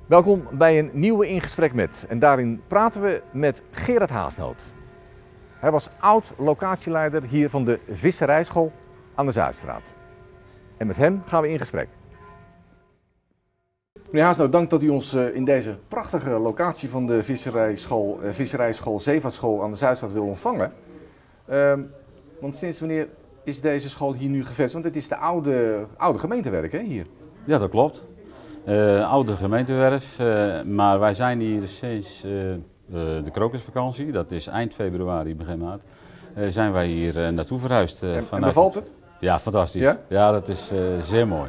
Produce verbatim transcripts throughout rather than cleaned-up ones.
Welkom bij een nieuwe In Gesprek Met. En daarin praten we met Gerard Haasnoot. Hij was oud locatieleider hier van de Visserijschool aan de Zuidstraat. En met hem gaan we in gesprek. Meneer Haasnoot, dank dat u ons in deze prachtige locatie van de Visserijschool, Visserijschool Zeevaartschool aan de Zuidstraat wil ontvangen. Um, want sinds wanneer is deze school hier nu gevestigd? Want het is de oude, oude gemeentewerk, hè, hier. Ja, dat klopt. Uh, oude gemeentewerf, uh, maar wij zijn hier sinds uh, de, de krokusvakantie, dat is eind februari, begin maart, uh, zijn wij hier uh, naartoe verhuisd. Uh, en, vanuit... en bevalt het? Ja, fantastisch. Ja, ja dat is uh, zeer mooi.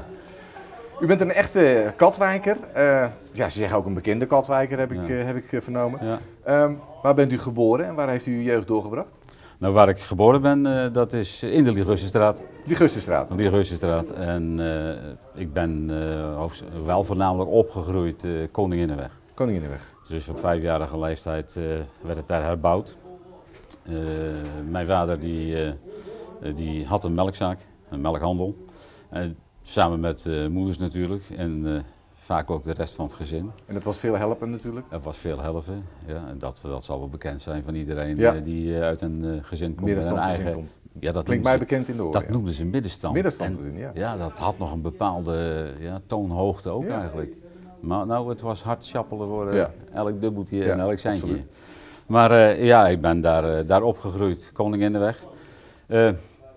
U bent een echte Katwijker. Uh, ja, ze zeggen ook een bekende Katwijker, heb ik, ja. uh, heb ik uh, vernomen. Ja. Um, waar bent u geboren en waar heeft u uw jeugd doorgebracht? Nou, waar ik geboren ben, uh, dat is in de Ligussenstraat. Ligussenstraat? De Ligussenstraat. En uh, ik ben uh, wel voornamelijk opgegroeid uh, Koninginnenweg. Koninginnenweg. Dus op vijfjarige leeftijd uh, werd het daar herbouwd. Uh, mijn vader die, uh, die had een melkzaak, een melkhandel. Uh, samen met uh, moeders natuurlijk. En, uh, vaak ook de rest van het gezin. En dat was veel helpen natuurlijk? Dat was veel helpen, ja. En dat, dat zal wel bekend zijn van iedereen ja. die uh, uit een uh, gezin komt. Middenstandsgezin komt. Ja, dat klinkt mij ze, bekend in de oren. Dat ja. noemden ze middenstand. Middenstandsgezin, ja. Ja, dat had nog een bepaalde ja, toonhoogte ook ja. eigenlijk. Maar nou, het was hard schappelen voor uh, ja. elk dubbeltje ja, en elk centje. Absoluut. Maar uh, ja, ik ben daar, uh, daar opgegroeid, Koninginnenweg. Uh,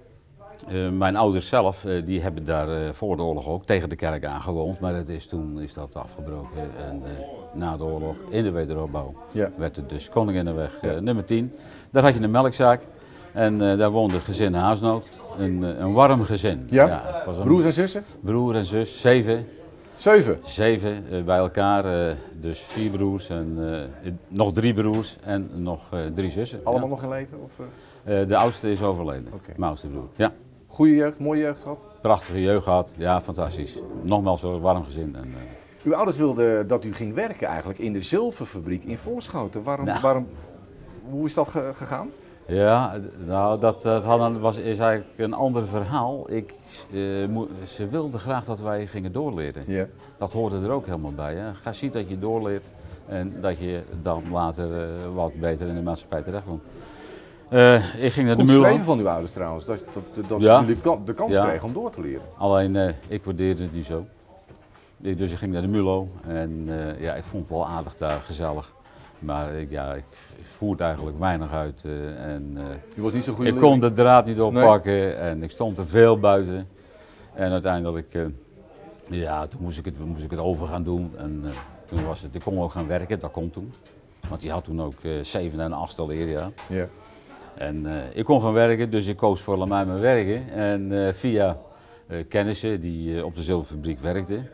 Uh, mijn ouders zelf, uh, die hebben daar uh, voor de oorlog ook tegen de kerk aangewoond, maar het is, toen is dat afgebroken. En uh, na de oorlog, in de wederopbouw, ja. werd het dus Koninginnenweg uh, ja. nummer tien. Daar had je een melkzaak en uh, daar woonde gezin Haasnoot, een, uh, een warm gezin. Ja? Ja, het was een broers en zussen? Broer en zus, zeven. Zeven? Zeven uh, bij elkaar, uh, dus vier broers en uh, nog drie broers en nog uh, drie zussen. Allemaal ja. nog in leven? Of, uh... uh, de oudste is overleden, okay. mijn oudste broer. Ja. Goede jeugd, mooie jeugd gehad? Prachtige jeugd gehad, ja, fantastisch. Nogmaals zo'n warm gezin. En, uh... Uw ouders wilden dat u ging werken eigenlijk in de zilverfabriek in Voorschoten. Waarom, nou. waarom, hoe is dat ge gegaan? Ja, nou, dat, dat hadden, was, is eigenlijk een ander verhaal. Ik, uh, ze wilden graag dat wij gingen doorleren. Yeah. Dat hoorde er ook helemaal bij. Hè. Ga zien dat je doorleert en dat je dan later uh, wat beter in de maatschappij terechtkomt. Uh, ik ging naar de Goed Mulo. geschreven van uw ouders trouwens, dat, dat, dat ja. jullie de kans ja. kregen om door te leren. Alleen, uh, ik waardeerde het niet zo. Ik, dus ik ging naar de Mulo en uh, ja, ik vond het wel aardig daar, gezellig. Maar ik, ja, ik voerde eigenlijk weinig uit. Uh, en, uh, U was niet zo goed. Ik kon de draad niet oppakken nee. en ik stond er veel buiten. En uiteindelijk, uh, ja, toen moest ik, het, moest ik het over gaan doen. En uh, toen was het, ik kon ook gaan werken, dat kon toen. Want die had toen ook uh, zeven en achtste leerjaar. Ja. En uh, ik kon gaan werken, dus ik koos voor mij mijn werken. En uh, via uh, kennissen die uh, op de zilverfabriek werkten,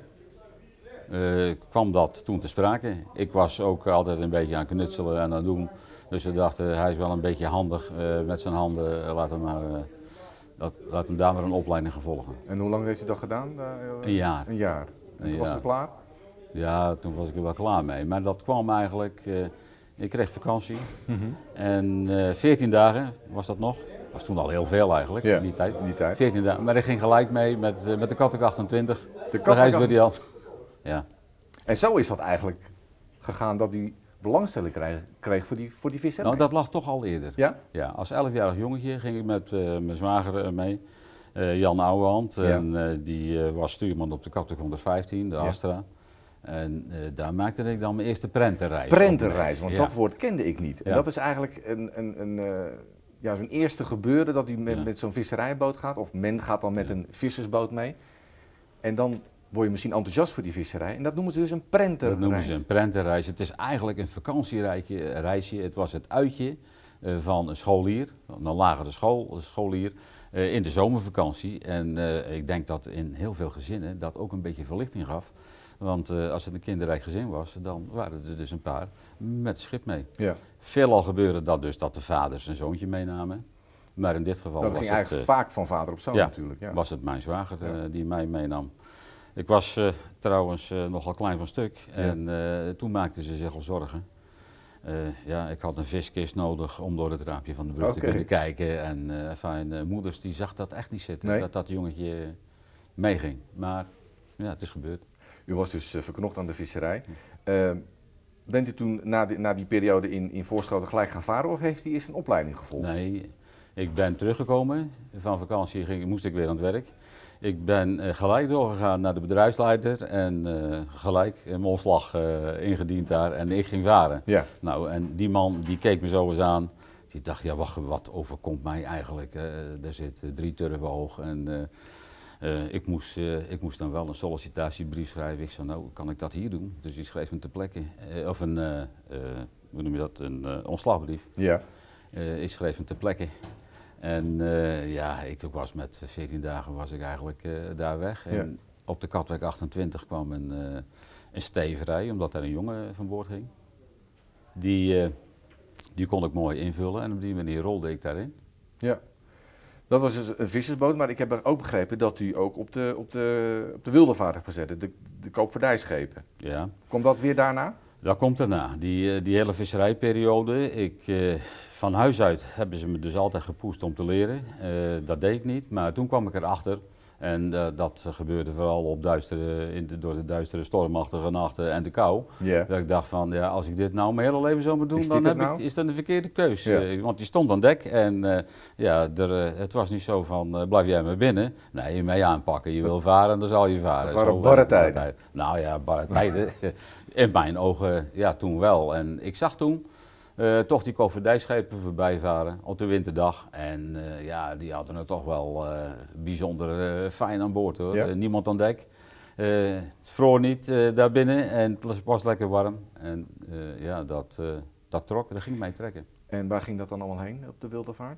uh, kwam dat toen te sprake. Ik was ook altijd een beetje aan knutselen en aan doen. Dus ze dachten, uh, hij is wel een beetje handig uh, met zijn handen, uh, laat, hem maar, uh, dat, laat hem daar maar een opleiding gaan volgen. En hoe lang heeft u dat gedaan? Uh, een jaar. Een jaar. En toen was het klaar? Ja, toen was ik er wel klaar mee. Maar dat kwam eigenlijk... Uh, Ik kreeg vakantie mm-hmm. en uh, veertien dagen was dat nog. Dat was toen al heel veel eigenlijk, ja, in die tijd. die tijd. veertien dagen, maar ik ging gelijk mee met, uh, met de Kattek achtentwintig. De Kattek Ja. En zo is dat eigenlijk gegaan dat u belangstelling kreeg, kreeg voor die, voor die visserij? Nou, dat lag toch al eerder. Ja? Ja, als elfjarig jongetje ging ik met uh, mijn zwager mee, uh, Jan Ouwehand. Ja. En uh, die uh, was stuurman op de Kattek honderdvijftien, de Astra. Ja. En uh, daar maakte ik dan mijn eerste prentenreis. Prentenreis, want ja. dat woord kende ik niet. En ja. dat is eigenlijk een, een, een, uh, ja, zo'n eerste gebeuren dat u met, ja. met zo'n visserijboot gaat. Of men gaat dan met ja. een vissersboot mee. En dan word je misschien enthousiast voor die visserij. En dat noemen ze dus een prentenreis. Dat noemen ze een prentenreis. Het is eigenlijk een vakantiereisje. Het was het uitje uh, van een scholier, een lagere school, een scholier, uh, in de zomervakantie. En uh, ik denk dat in heel veel gezinnen dat ook een beetje verlichting gaf. Want uh, als het een kinderrijk gezin was, dan waren er dus een paar met schip mee. Ja. Veelal gebeurde dat dus dat de vaders een zoontje meenamen. Maar in dit geval dat was ging het... eigenlijk uh, vaak van vader op zoon ja, natuurlijk. Ja, was het mijn zwager uh, ja. die mij meenam. Ik was uh, trouwens uh, nogal klein van stuk ja. en uh, toen maakten ze zich al zorgen. Uh, ja, ik had een viskist nodig om door het raampje van de brug okay. te kunnen kijken. En uh, fijn, uh, moeders die zag dat echt niet zitten, nee. dat dat jongetje meeging. Maar ja, het is gebeurd. U was dus uh, verknocht aan de visserij. Uh, bent u toen na die, na die periode in, in Voorschoten gelijk gaan varen of heeft u eerst een opleiding gevolgd? Nee, ik ben teruggekomen. Van vakantie ging, moest ik weer aan het werk. Ik ben uh, gelijk doorgegaan naar de bedrijfsleider en uh, gelijk mijn ontslag uh, ingediend daar en ik ging varen. Ja. Nou, en die man die keek me zo eens aan. Die dacht, ja wacht, wat overkomt mij eigenlijk? Uh, er zit uh, drie turven hoog en uh, uh, ik, moest, uh, ik moest dan wel een sollicitatiebrief schrijven. Ik zei, nou kan ik dat hier doen? Dus die schreef hem ter plekke, uh, of een, uh, uh, hoe noem je dat, een uh, ontslagbrief. Ja. Uh, ik schreef hem ter plekke. En uh, ja, ik was met veertien dagen was ik eigenlijk uh, daar weg. En Ja. op de Katwijk achtentwintig kwam een, uh, een steverij, omdat er een jongen van boord ging. Die, uh, die kon ik mooi invullen en op die manier rolde ik daarin. Ja. Dat was dus een vissersboot, maar ik heb ook begrepen dat u ook op de, op de, op de wilde vaart hebt gezet, de, de koopvaardijschepen. Ja. Komt dat weer daarna? Dat komt daarna. Die, die hele visserijperiode, ik, uh, van huis uit hebben ze me dus altijd gepoest om te leren. Uh, dat deed ik niet, maar toen kwam ik erachter. En uh, dat gebeurde vooral op duistere, in de, door de duistere stormachtige nachten en de kou. Yeah. Dat ik dacht van, ja, als ik dit nou mijn hele leven zou moeten doen, dan heb nou? ik, is dat een verkeerde keus. Yeah. Uh, want die stond aan dek en uh, ja, er, uh, het was niet zo van, uh, blijf jij maar binnen. Nee, je mee aanpakken. Je wil varen, dan zal je varen. Dat waren zo, barre tijden. Nou ja, barre tijden. In mijn ogen, ja, toen wel. En ik zag toen uh, toch die koopvaardijschepen voorbij varen op de winterdag. En uh, ja, die hadden het toch wel uh, bijzonder uh, fijn aan boord hoor. Ja. Uh, niemand aan dek. Uh, het vroor niet uh, daarbinnen en het was lekker warm. En uh, ja, dat, uh, dat trok, dat ging mij trekken. En waar ging dat dan allemaal heen op de wilde vaart?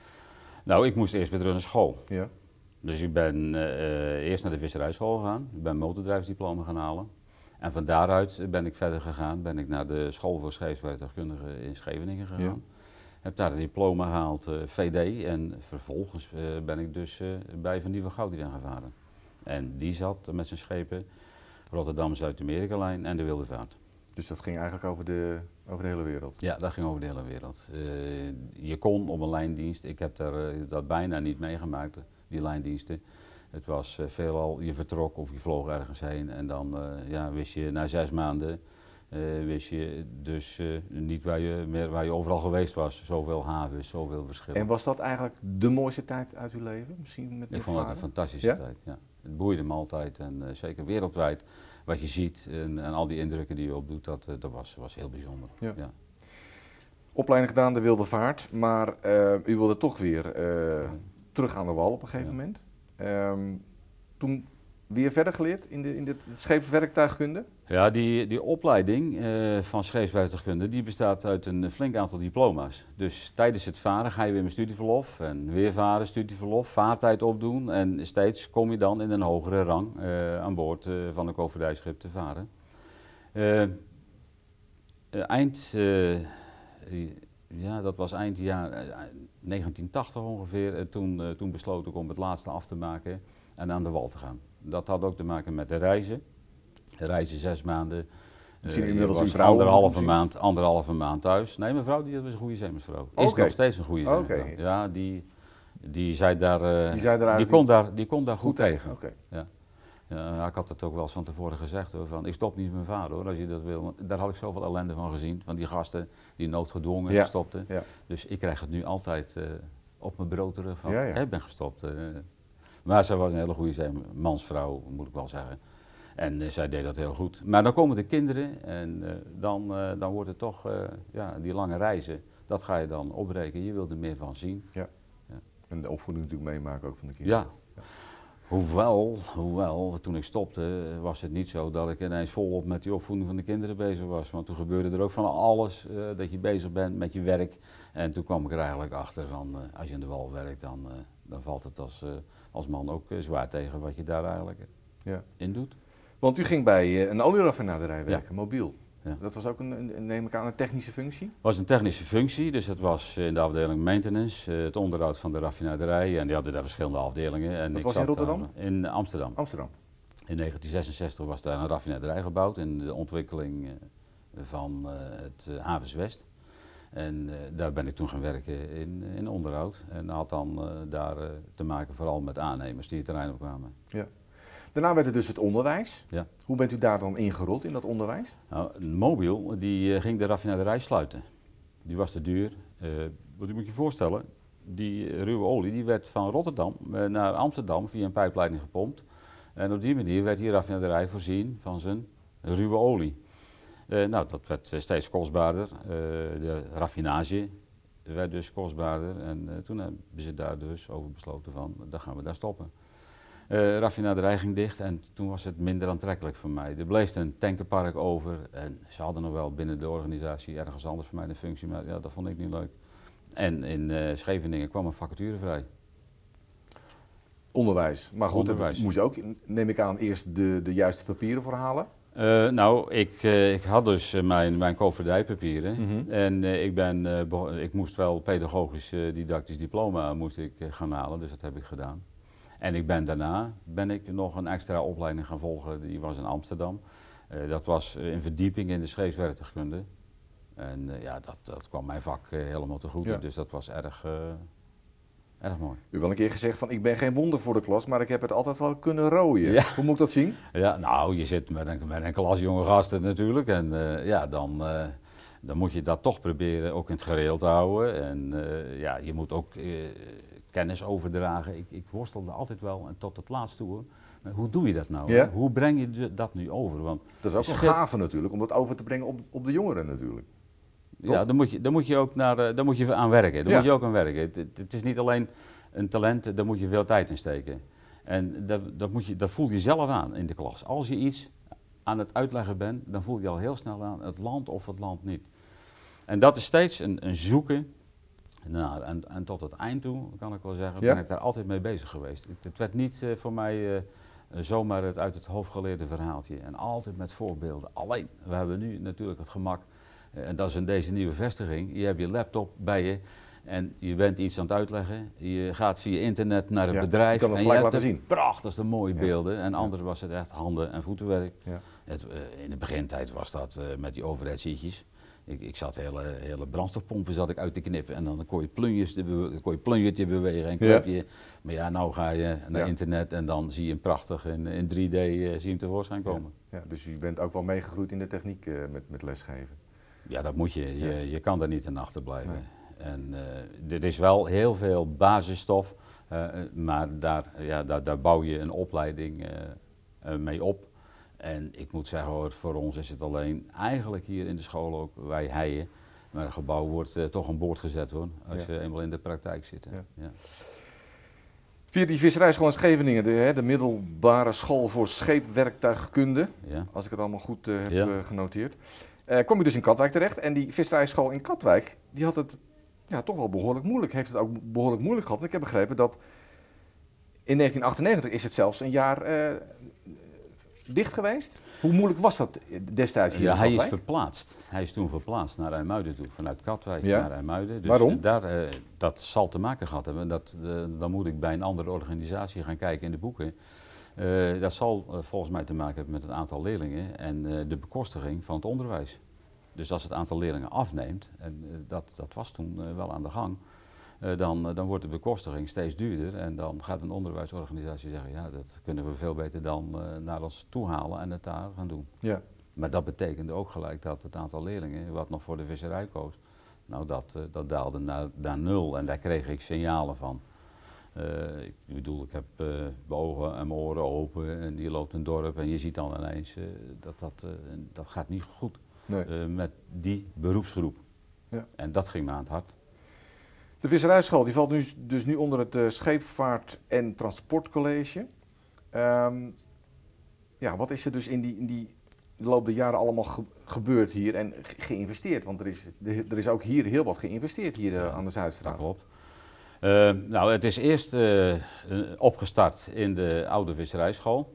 Nou, ik moest eerst weer terug naar school. Ja. Dus ik ben uh, eerst naar de visserijschool gegaan. Ik ben motordrijfsdiploma gaan halen. En van daaruit ben ik verder gegaan, ben ik naar de school voor scheepswerktuigkundigen in Scheveningen gegaan. Ja. Heb daar een diploma gehaald, uh, V D, en vervolgens uh, ben ik dus uh, bij Van Nieuwe Goudie gaan varen. En die zat met zijn schepen Rotterdam, Zuid-Amerika-lijn en de Wilde Vaart. Dus dat ging eigenlijk over de, over de hele wereld? Ja, dat ging over de hele wereld. Uh, je kon op een lijndienst, ik heb daar, uh, dat bijna niet meegemaakt, die lijndiensten. Het was uh, veelal, je vertrok of je vloog ergens heen en dan uh, ja, wist je na zes maanden, uh, wist je dus uh, niet waar je, meer waar je overal geweest was. Zoveel havens, zoveel verschillen. En was dat eigenlijk de mooiste tijd uit uw leven? Misschien met ik vond het een fantastische ja? tijd, ja. Het boeide me altijd en uh, zeker wereldwijd wat je ziet en, en al die indrukken die je opdoet, dat, uh, dat was, was heel bijzonder. Ja. Ja. Opleiding gedaan, de wilde vaart, maar uh, u wilde toch weer uh, ja. terug aan de wal op een gegeven ja. moment. Um, toen weer verder geleerd in de, in de scheepswerktuigkunde? Ja, die, die opleiding uh, van scheepswerktuigkunde die bestaat uit een flink aantal diploma's. Dus tijdens het varen ga je weer met studieverlof en weer varen, studieverlof, vaartijd opdoen en steeds kom je dan in een hogere rang uh, aan boord uh, van een koopvaardijschip te varen. Uh, uh, eind, uh, ja, dat was eind jaar uh, negentien tachtig ongeveer, uh, toen, uh, toen besloot ik om het laatste af te maken en aan de wal te gaan. Dat had ook te maken met de reizen. Reizen zes maanden. Misschien uh, inmiddels was een vrouw anderhalve maand, anderhalve maand thuis. Nee, mijn vrouw die was een goede zeemersvrouw. Is okay. nog steeds een goede zeemersvrouw. Okay. Ja, die, die zei daar, uh, die, zei daar die, kon daar, die kon daar goed, goed tegen. Okay. Ja. Ja, ik had het ook wel eens van tevoren gezegd hoor, van ik stop niet met mijn vader hoor, als je dat wil. Want daar had ik zoveel ellende van gezien, van die gasten die noodgedwongen ja. stopten. Ja. Dus ik krijg het nu altijd uh, op mijn brood terug van, ja, ja. ik ben gestopt. Uh, maar ze was een hele goede mansvrouw, moet ik wel zeggen. En uh, zij deed dat heel goed. Maar dan komen de kinderen en uh, dan, uh, dan wordt het toch, uh, ja, die lange reizen, dat ga je dan opbreken. Je wilt er meer van zien. Ja. Ja. En de opvoeding natuurlijk meemaken ook van de kinderen. Ja. ja. Hoewel, hoewel, toen ik stopte was het niet zo dat ik ineens volop met die opvoeding van de kinderen bezig was. Want toen gebeurde er ook van alles, uh, dat je bezig bent met je werk. En toen kwam ik er eigenlijk achter van, uh, als je in de wal werkt, dan, uh, dan valt het als, uh, als man ook uh, zwaar tegen wat je daar eigenlijk ja. in doet. Want u ging bij uh, een olieraffinaderij werken, ja. Mobiel. Ja. Dat was ook een, een, neem ik aan, een technische functie? Het was een technische functie, dus het was in de afdeling maintenance, uh, het onderhoud van de raffinaderij. En die hadden daar verschillende afdelingen. En dat ik was zat in Rotterdam? Daar, in Amsterdam. Amsterdam. In negentien zesenzestig was daar een raffinaderij gebouwd in de ontwikkeling uh, van uh, het uh, Havens West. En uh, daar ben ik toen gaan werken in, in onderhoud. En had dan uh, daar uh, te maken vooral met aannemers die het terrein opkwamen. Ja. Daarna werd het dus het onderwijs. Ja. Hoe bent u daar dan ingerold in dat onderwijs? Nou, Mobil die, uh, ging de raffinaderij sluiten. Die was te duur. Uh, wat u moet je voorstellen, die uh, ruwe olie die werd van Rotterdam uh, naar Amsterdam via een pijpleiding gepompt. En op die manier werd die raffinaderij voorzien van zijn ruwe olie. Uh, nou, dat werd uh, steeds kostbaarder. Uh, de raffinage werd dus kostbaarder. En uh, toen hebben ze daar dus over besloten van, dan gaan we daar stoppen. Uh, raffinaderij ging dicht en toen was het minder aantrekkelijk voor mij. Er bleef een tankerpark over en ze hadden nog wel binnen de organisatie ergens anders voor mij een functie, maar ja, dat vond ik niet leuk. En in uh, Scheveningen kwam een vacature vrij. Onderwijs. Maar goed, Onderwijs. daar moest je ook, neem ik aan, eerst de, de juiste papieren voor halen? Uh, nou, ik, uh, ik had dus uh, mijn, mijn koopvaardijpapieren Mm-hmm. en uh, ik, ben, uh, ik moest wel pedagogisch uh, didactisch diploma moest ik, uh, gaan halen, dus dat heb ik gedaan. En ik ben daarna ben ik nog een extra opleiding gaan volgen, die was in Amsterdam. Uh, dat was uh, een verdieping in de scheepswerktuigkunde. En uh, ja, dat, dat kwam mijn vak uh, helemaal te goed, Ja. dus dat was erg, uh, erg mooi. U hebt wel een keer gezegd van ik ben geen wonder voor de klas, maar ik heb het altijd wel kunnen rooien. Ja. Hoe moet ik dat zien? Ja, nou, je zit met een, met een klas jonge gasten natuurlijk en uh, ja, dan, uh, dan moet je dat toch proberen ook in het gereel te houden. En uh, ja, je moet ook uh, kennis overdragen. Ik, ik worstelde altijd wel en tot het laatst toe hoor. Maar hoe doe je dat nou? Ja. Hè? Hoe breng je dat nu over? Want Dat is ook een schip- gave natuurlijk, om dat over te brengen op, op de jongeren natuurlijk. Ja, daar moet je, daar moet je ook naar, uh, daar moet je aan werken. Daar Ja. moet je ook aan werken. Het, het, het is niet alleen een talent, daar moet je veel tijd in steken. En dat, dat, moet je, dat voel je zelf aan in de klas. Als je iets aan het uitleggen bent, dan voel je al heel snel aan het land of het land niet. En dat is steeds een, een zoeken naar, en, en tot het eind toe, kan ik wel zeggen, Ja. ben ik daar altijd mee bezig geweest. Het, het werd niet uh, voor mij uh, zomaar het uit het hoofd geleerde verhaaltje. En altijd met voorbeelden. Alleen, we hebben nu natuurlijk het gemak. En dat is in deze nieuwe vestiging. Je hebt je laptop bij je en je bent iets aan het uitleggen. Je gaat via internet naar het Ja, bedrijf je kan het en gelijk je hebt laten de zien. prachtigste mooie Ja. beelden. En anders was het echt handen- en voetenwerk. Ja. Het, uh, in de begintijd was dat uh, met die overheidsietjes. Ik, ik zat hele, hele brandstofpompen zat ik uit te knippen en dan kon je plunjes te bewe- kon je plunjertje bewegen en knip je. Maar ja, nou ga je naar Ja. internet en dan zie je hem prachtig in, in drie D uh, zie je hem tevoorschijn komen. Ja, dus u bent ook wel meegegroeid in de techniek uh, met, met lesgeven. Ja, dat moet je. Je, Ja. je kan daar niet aan achterblijven. Nee. En uh, er is wel heel veel basisstof, uh, maar daar, ja, daar, daar bouw je een opleiding uh, uh, mee op. En ik moet zeggen hoor, voor ons is het alleen eigenlijk hier in de school ook, wij heien. Maar een gebouw wordt uh, toch aan boord gezet hoor, als Ja. je eenmaal in de praktijk zit. Hè. Ja. Ja. Via die visserijschool in Scheveningen, de, hè, de middelbare school voor scheepwerktuigkunde, Ja. als ik het allemaal goed uh, heb Ja. uh, genoteerd, uh, kom je dus in Katwijk terecht. En die visserijschool in Katwijk, die had het ja, toch wel behoorlijk moeilijk, heeft het ook behoorlijk moeilijk gehad. En ik heb begrepen dat in negentien achtennegentig is het zelfs een jaar uh, dicht geweest. Hoe moeilijk was dat destijds hier Ja, in hij is Katwijk? verplaatst. Hij is toen verplaatst naar IJmuiden toe, vanuit Katwijk Ja. naar IJmuiden. Dus Waarom? Daar, uh, dat zal te maken gehad hebben. Dat, uh, dan moet ik bij een andere organisatie gaan kijken in de boeken. Uh, dat zal uh, volgens mij te maken hebben met het aantal leerlingen en uh, de bekostiging van het onderwijs. Dus als het aantal leerlingen afneemt, en uh, dat, dat was toen uh, wel aan de gang, uh, dan, uh, dan wordt de bekostiging steeds duurder. En dan gaat een onderwijsorganisatie zeggen, ja, dat kunnen we veel beter dan uh, naar ons toe halen en het daar gaan doen. Ja. Maar dat betekende ook gelijk dat het aantal leerlingen, wat nog voor de visserij koos, nou dat, uh, dat daalde naar, naar nul. En daar kreeg ik signalen van. Uh, ik bedoel, ik heb uh, mijn ogen en mijn oren open en je loopt een dorp en je ziet dan ineens uh, dat dat, uh, dat gaat niet goed Nee. uh, met die beroepsgroep. Ja. En dat ging me aan het hart. De visserijschool die valt nu, dus nu onder het uh, Scheepvaart- en Transportcollege. Um, ja, wat is er dus in die, in die loop der jaren allemaal ge gebeurd hier en ge geïnvesteerd? Want er is, er is ook hier heel wat geïnvesteerd hier uh, aan de Zuidstraat. Dat klopt. Uh, nou, het is eerst uh, opgestart in de oude visserijschool.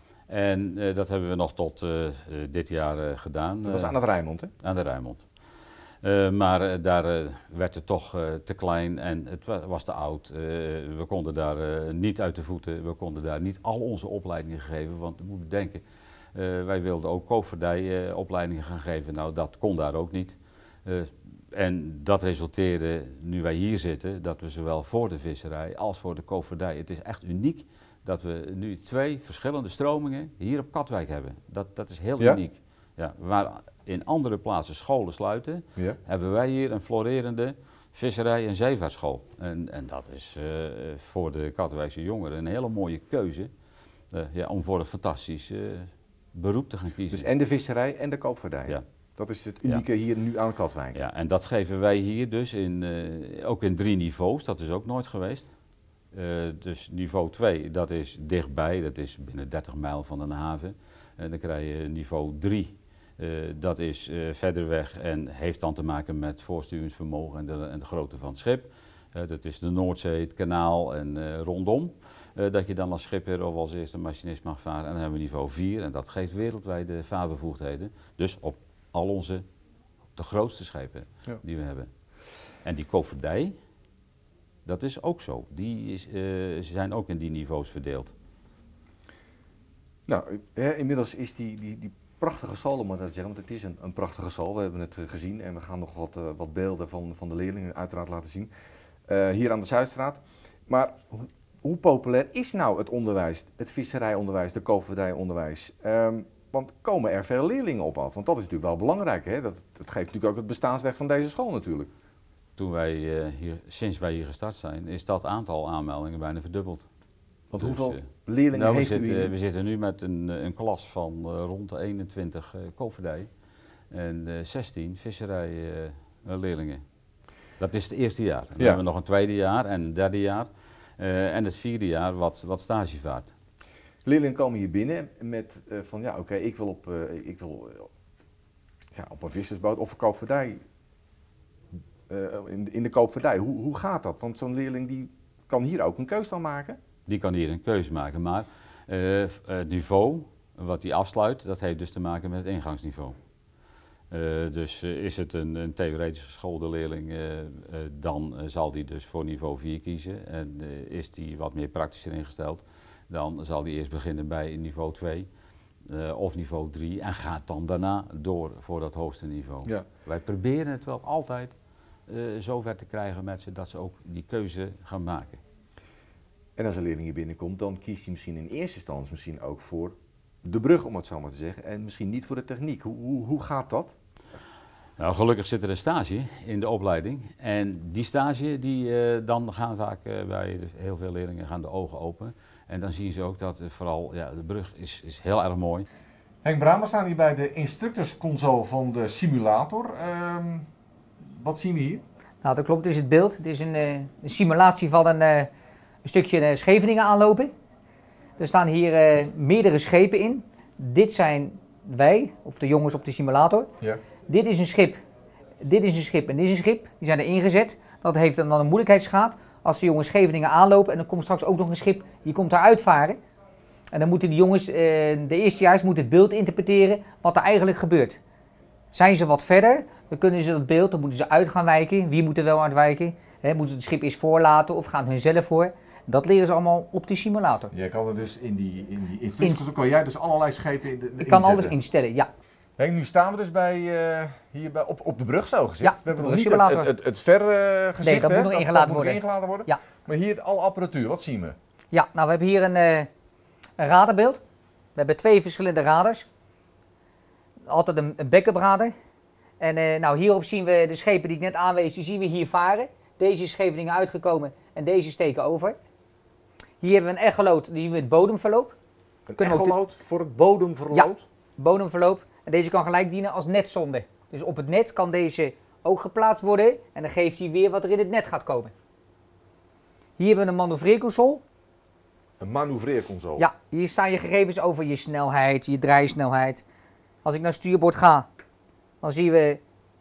En uh, dat hebben we nog tot uh, uh, dit jaar uh, gedaan. Dat was aan het Rijnmond, hè? Aan de Rijnmond. Uh, maar uh, daar uh, werd het toch uh, te klein en het was te oud. Uh, we konden daar uh, niet uit de voeten, we konden daar niet al onze opleidingen geven. Want je moet bedenken, uh, wij wilden ook koopvaardijopleidingen uh, gaan geven. Nou, dat kon daar ook niet. Uh, en dat resulteerde, nu wij hier zitten, dat we zowel voor de visserij als voor de koopvaardij, het is echt uniek dat we nu twee verschillende stromingen hier op Katwijk hebben. Dat, dat is heel Ja? uniek. Ja, waar in andere plaatsen scholen sluiten, Ja. hebben wij hier een florerende visserij- en zeevaartschool. En, en dat is uh, voor de Katwijkse jongeren een hele mooie keuze uh, ja, om voor een fantastisch uh, beroep te gaan kiezen. Dus en de visserij en de koopvaardij. Ja. Dat is het unieke ja. hier nu aan Katwijk. Ja, en dat geven wij hier dus in, uh, ook in drie niveaus. Dat is ook nooit geweest. Uh, dus niveau twee, dat is dichtbij, dat is binnen dertig mijl van een haven. En dan krijg je niveau drie. Uh, dat is uh, verder weg en heeft dan te maken met voorsturingsvermogen en de, en de grootte van het schip. Uh, dat is de Noordzee, het kanaal en uh, rondom. Uh, dat je dan als schipper of als eerste machinist mag varen. En dan hebben we niveau vier en dat geeft wereldwijde vaarbevoegdheden. Dus op al onze, de grootste schepen ja. die we hebben. En die koopvaardij, dat is ook zo. Die is, uh, zijn ook in die niveaus verdeeld. Nou, hè, inmiddels is die, die, die prachtige school, om maar dat te zeggen, want het is een, een prachtige school. We hebben het uh, gezien en we gaan nog wat, uh, wat beelden van, van de leerlingen uiteraard laten zien. Uh, hier aan de Zuidstraat. Maar hoe, hoe populair is nou het onderwijs, het visserijonderwijs, de koopvaardijonderwijs? Um, want komen er veel leerlingen op af? Want dat is natuurlijk wel belangrijk, hè? Dat, dat geeft natuurlijk ook het bestaansrecht van deze school natuurlijk. Toen wij uh, hier, sinds wij hier gestart zijn, is dat aantal aanmeldingen bijna verdubbeld. Want dus, hoeveel uh, leerlingen nou, heeft we zitten, u hier? We zitten nu met een, een klas van uh, rond de eenentwintig uh, koopvaardij en uh, zestien visserijleerlingen. Uh, dat is het eerste jaar. Dan ja. hebben we nog een tweede jaar en een derde jaar uh, en het vierde jaar wat, wat stagevaart. Leerlingen komen hier binnen met uh, van ja, oké, okay, ik wil op, uh, ik wil uh, ja, op een vissersboot of een koopvaardij. Uh, in, in de koopvaardij. Hoe, hoe gaat dat? Want zo'n leerling die kan hier ook een keuze aan maken? Die kan hier een keuze maken, maar uh, het niveau wat hij afsluit, dat heeft dus te maken met het ingangsniveau. Uh, dus uh, is het een, een theoretisch geschoolde leerling, uh, uh, dan uh, zal die dus voor niveau vier kiezen. En uh, is die wat meer praktischer ingesteld, dan zal die eerst beginnen bij niveau twee uh, of niveau drie en gaat dan daarna door voor dat hoogste niveau. Ja. Wij proberen het wel altijd uh, zover te krijgen met ze dat ze ook die keuze gaan maken. En als een leerling hier binnenkomt, dan kiest hij misschien in eerste instantie misschien ook voor de brug, om het zo maar te zeggen, en misschien niet voor de techniek. Hoe, hoe, hoe gaat dat? Nou, gelukkig zit er een stage in de opleiding. En die stage, die, uh, dan gaan vaak uh, bij heel veel leerlingen gaan de ogen open. En dan zien ze ook dat uh, vooral, ja, de brug is, is heel erg mooi. Henk Braam, we staan hier bij de instructeursconsole van de simulator. Um, wat zien we hier? Nou, dat klopt. Dit is het beeld. Dit is een, uh, een simulatie van een, uh, een stukje uh, Scheveningen aanlopen. Er staan hier uh, meerdere schepen in. Dit zijn wij, of de jongens op de simulator. Ja. Dit is een schip. Dit is een schip en dit is een schip. Die zijn er ingezet. Dat heeft dan een moeilijkheidsgraad. Als de jongens Scheveningen aanlopen en dan komt straks ook nog een schip die komt daar uitvaren. En dan moeten de jongens, uh, de eerstejaars, moeten het beeld interpreteren wat er eigenlijk gebeurt. Zijn ze wat verder, dan kunnen ze dat beeld, dan moeten ze uit gaan wijken. Wie moet er wel uitwijken? He, moeten ze het schip eerst voorlaten of gaan hun zelf voor? Dat leren ze allemaal op de simulator. Jij kan er dus in die, in die instructies, in, kan jij dus allerlei schepen in de, Ik kan alles instellen, ja. Henk, nu staan we dus bij, uh, hier bij, op, op de brug zo gezegd. Ja, we hebben nog niet het, het, het, het ver uh, gezicht. Nee, dat hè? moet nog ingeladen dat, dat worden. Moet ingeladen worden. Ja. Maar hier alle apparatuur, wat zien we? Ja, nou we hebben hier een, uh, een radarbeeld. We hebben twee verschillende radars. Altijd een, een backup radar. En uh, nou, hierop zien we de schepen die ik net aanwees, die zien we hier varen. Deze is Scheveningen uitgekomen en deze steken over. Hier hebben we een echoloot, die zien we het bodemverloop. Een echoloot voor het bodemverloop? Ja, bodemverloop. En deze kan gelijk dienen als netzonde. Dus op het net kan deze ook geplaatst worden en dan geeft hij weer wat er in het net gaat komen. Hier hebben we een manoeuvreerconsole. Een manoeuvreerconsole? Ja, hier staan je gegevens over je snelheid, je draaisnelheid. Als ik naar stuurboord ga, dan zien we,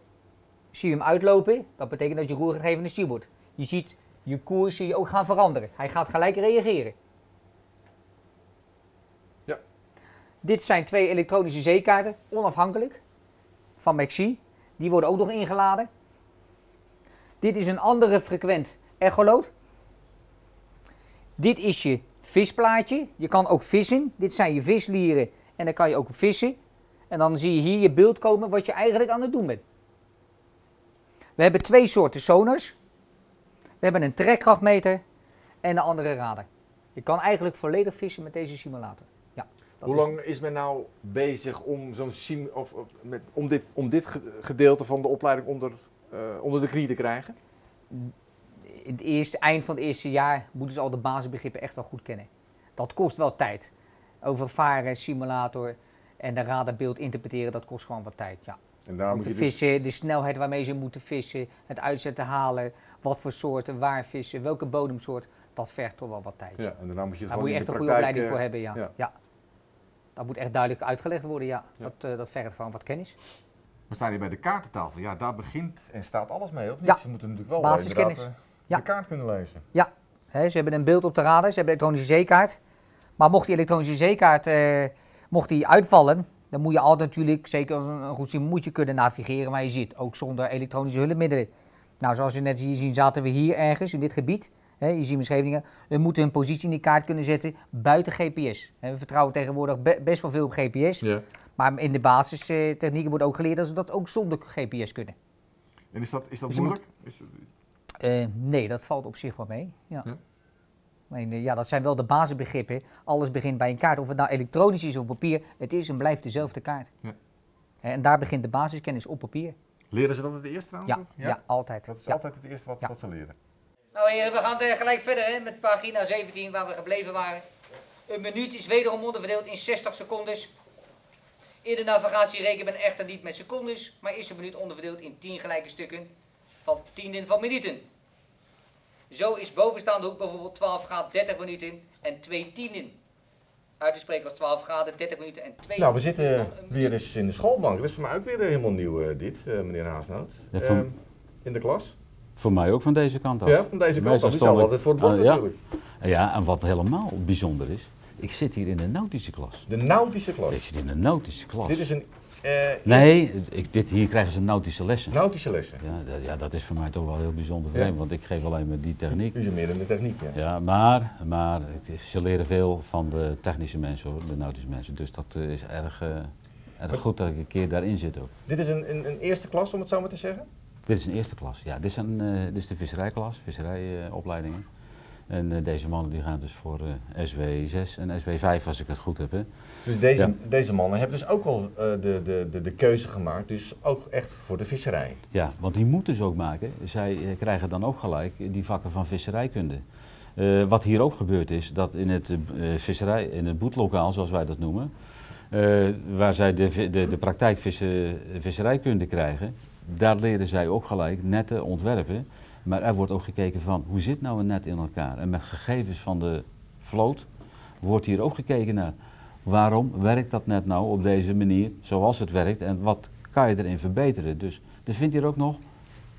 zie je hem uitlopen. Dat betekent dat je roer gaat geven naar stuurboord. Je ziet je koers zie je ook gaan veranderen. Hij gaat gelijk reageren. Ja. Dit zijn twee elektronische zeekaarten, onafhankelijk, van McSee. Die worden ook nog ingeladen. Dit is een andere frequent echoloot. Dit is je visplaatje. Je kan ook vissen. Dit zijn je vislieren en dan kan je ook vissen. En dan zie je hier je beeld komen wat je eigenlijk aan het doen bent. We hebben twee soorten sonars. We hebben een trekkrachtmeter en een andere radar. Je kan eigenlijk volledig vissen met deze simulator. Ja, dat Hoe is- lang is men nou bezig om, zo'n sim, of, of met, om, dit, om dit ge- gedeelte van de opleiding onder, uh, onder de knie te krijgen? In het eerste, eind van het eerste jaar moeten ze al de basisbegrippen echt wel goed kennen. Dat kost wel tijd. Over varen, simulator en de radarbeeld interpreteren, dat kost gewoon wat tijd. Ja. En daar Om moet te je dus, vissen, de snelheid waarmee ze moeten vissen, het uitzetten halen, wat voor soorten, waar vissen, welke bodemsoort, dat vergt toch wel wat tijd. ja, en daarna moet je het Daar gewoon moet je in echt de een goede praktijk, opleiding eh, voor hebben, ja. ja. ja. Dat moet echt duidelijk uitgelegd worden, ja. Ja. Dat, uh, dat vergt gewoon wat kennis. We staan hier bij de kaartentafel. Ja, daar begint en staat alles mee, of niet? Ja. Ze moeten natuurlijk wel Basiskennis. inderdaad, uh, Ja. de kaart kunnen lezen. He, ze hebben een beeld op de radar, ze hebben een elektronische zeekaart. Maar mocht die elektronische zeekaart uh, mocht die uitvallen, dan moet je altijd natuurlijk, zeker als een, een goed sim, moet je kunnen navigeren. Maar je ziet ook zonder elektronische hulpmiddelen. Nou, zoals je net hier zien, zaten we hier ergens in dit gebied. He, je ziet in Scheveningen, we moeten hun positie in die kaart kunnen zetten buiten G P S. He, we vertrouwen tegenwoordig be best wel veel op G P S. Ja. Maar in de basistechnieken wordt ook geleerd dat ze dat ook zonder G P S kunnen. En is dat, is dat Dus je moeilijk? Is, Uh, nee, dat valt op zich wel mee. Ja. Ja. Nee, nee, ja, dat zijn wel de basisbegrippen. Alles begint bij een kaart. Of het nou elektronisch is of op papier, het is en blijft dezelfde kaart. Ja. En daar begint de basiskennis op papier. leren ze dat het eerst trouwens? Ja, of? ja? altijd. Dat is Ja. altijd het eerste wat, Ja. wat ze leren. Nou heren, we gaan uh, gelijk verder hè, met pagina zeventien waar we gebleven waren. Een minuut is wederom onderverdeeld in zestig secondes. In de navigatie rekent men echter niet met secondes, maar is een minuut onderverdeeld in tien gelijke stukken van tienden van minuten. Zo is bovenstaande hoek bijvoorbeeld twaalf graden dertig minuten en twee tienden. Uit te spreken als twaalf graden dertig minuten en twee Nou, we zitten weer eens in de schoolbank. Dat is voor mij ook weer helemaal nieuw uh, dit, uh, meneer Haasnoot. Ja, van- Uh, in de klas. Voor mij ook van deze kant af. Ja, van deze kant Meestal af. Die stond zal ik- altijd voor het bord Ah, ja. natuurlijk. Ja, en wat helemaal bijzonder is, ik zit hier in de nautische klas. De nautische klas. Ik zit in de nautische klas. Dit is een uh, Nee, ik, dit, hier krijgen ze nautische lessen. nautische lessen. Ja dat, ja, dat is voor mij toch wel heel bijzonder Ja. vreemd, want ik geef alleen maar die techniek. U zit meer in de techniek, ja. Ja, maar, maar het is- ze leren veel van de technische mensen hoor, de nautische mensen. Dus dat eh, is erg, eh, erg goed dat ik een keer daarin zit ook. Dit is een, een, een eerste klas, om het zo maar te zeggen? Dit is een eerste klas, ja. Dit is, een, eh, dit is de visserijklas, visserijopleidingen. en eh, deze mannen die gaan dus voor eh, S W zes en S W vijf als ik het goed heb. Hè. Dus deze, Ja. deze mannen hebben dus ook wel uh, de, de, de, de keuze gemaakt, dus ook echt voor de visserij. Ja, want die moeten ze ook maken. Zij eh, krijgen dan ook gelijk die vakken van visserijkunde. Uh, wat hier ook gebeurd is, dat in het, uh, visserij, in het boetlokaal, zoals wij dat noemen, uh, waar zij de, de, de praktijk vissen, visserijkunde krijgen, daar leren zij ook gelijk netten ontwerpen. Maar er wordt ook gekeken van, hoe zit nou een net in elkaar? En met gegevens van de vloot wordt hier ook gekeken naar, waarom werkt dat net nou op deze manier zoals het werkt en wat kan je erin verbeteren? Dus er vindt hier ook nog,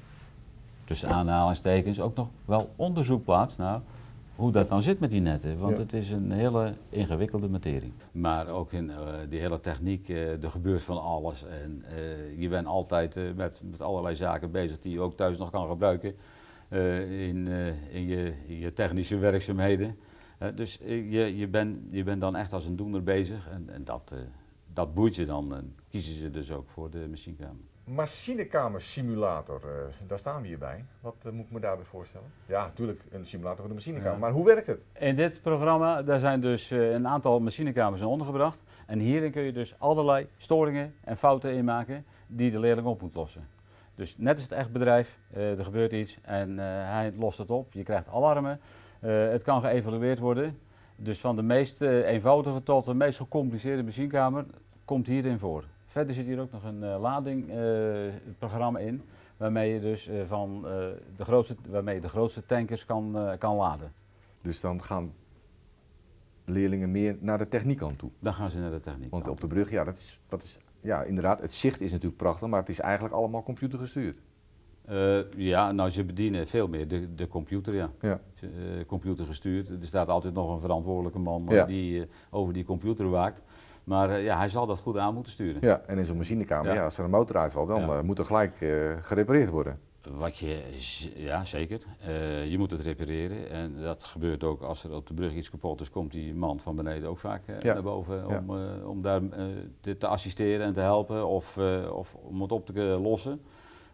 tussen aanhalingstekens, ook nog wel onderzoek plaats naar hoe dat nou zit met die netten. Want Ja. het is een hele ingewikkelde materie. Maar ook in uh, die hele techniek, uh, er gebeurt van alles. En uh, je bent altijd uh, met, met allerlei zaken bezig die je ook thuis nog kan gebruiken uh, in, uh, in, je, in je technische werkzaamheden. Uh, dus uh, je, je bent je bent dan echt als een doener bezig en, en dat, uh, dat boeit je dan. En kiezen ze dus ook voor de machinekamer. Machinekamer simulator, uh, daar staan we hierbij. Wat uh, moet ik me daarbij voorstellen? Ja, natuurlijk een simulator voor de machinekamer, Ja. maar hoe werkt het? In dit programma daar zijn dus uh, een aantal machinekamers aan ondergebracht. En hierin kun je dus allerlei storingen en fouten inmaken die de leerling op moet lossen. Dus net als het echt bedrijf, uh, er gebeurt iets en uh, hij lost het op. Je krijgt alarmen. Uh, het kan geëvalueerd worden. Dus van de meest uh, eenvoudige tot de meest gecompliceerde machinekamer komt hierin voor. Verder zit hier ook nog een uh, ladingprogramma uh, in, waarmee je dus uh, van uh, de grootste, waarmee je de grootste tankers kan, uh, kan laden. Dus dan gaan leerlingen meer naar de techniek aan toe. Dan gaan ze naar de techniek. Want aan op de brug, ja, dat is, dat is, ja, inderdaad, het zicht is natuurlijk prachtig, maar het is eigenlijk allemaal computergestuurd. Uh, ja, nou ze bedienen veel meer de, de computer, ja. Ja. Uh, computer gestuurd. Er staat altijd nog een verantwoordelijke man Ja. die uh, over die computer waakt. Maar uh, ja, hij zal dat goed aan moeten sturen. Ja, en in zo'n machinekamer, ja. Ja. als er een motor uitvalt, dan Ja. uh, moet er gelijk uh, gerepareerd worden. Wat je, z- ja zeker, uh, je moet het repareren en dat gebeurt ook als er op de brug iets kapot is, komt die man van beneden ook vaak uh, Ja. naar boven Ja. om, uh, om daar uh, te, te assisteren en te helpen of, uh, of om het op te uh, lossen.